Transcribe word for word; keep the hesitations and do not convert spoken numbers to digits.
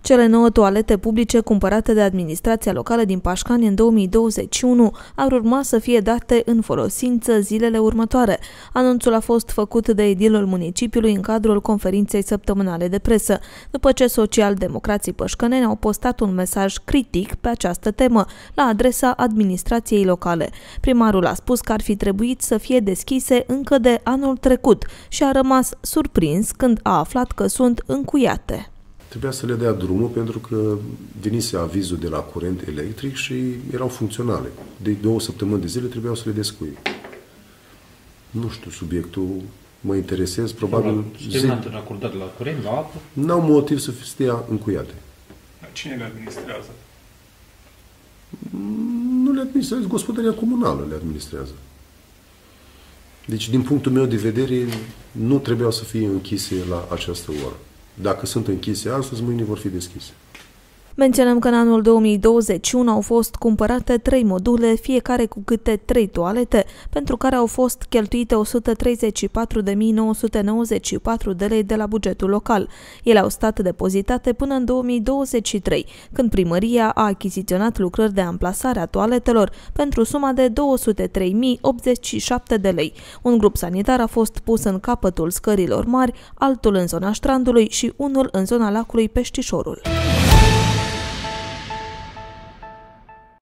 Cele nouă toalete publice cumpărate de administrația locală din Pașcani în două mii douăzeci și unu ar urma să fie date în folosință zilele următoare. Anunțul a fost făcut de edilul municipiului în cadrul conferinței săptămânale de presă, după ce social-democrații pășcăneni au postat un mesaj critic pe această temă la adresa administrației locale. Primarul a spus că ar fi trebuit să fie deschise încă de anul trecut și a rămas surprins când a aflat că sunt încuiate. Trebuia să le dea drumul pentru că venise avizul de la curent electric și erau funcționale. De două săptămâni de zile trebuiau să le descui. Nu știu, subiectul mă interesez, probabil... Terminat în acordat la curent, la apă? N-au motiv să stea încuiate. Cine le administrează? Nu le administrează, gospodăria comunală le administrează. Deci, din punctul meu de vedere, nu trebuiau să fie închise la această oră. Dacă sunt închise astăzi, mâine vor fi deschise. Menționăm că în anul două mii douăzeci și unu au fost cumpărate trei module, fiecare cu câte trei toalete, pentru care au fost cheltuite o sută treizeci și patru de mii nouă sute nouăzeci și patru de lei de la bugetul local. Ele au stat depozitate până în două mii douăzeci și trei, când primăria a achiziționat lucrări de amplasare a toaletelor pentru suma de două sute trei mii optzeci și șapte de lei. Un grup sanitar a fost pus în capătul scărilor mari, altul în zona Strandului și unul în zona lacului Peștișorul.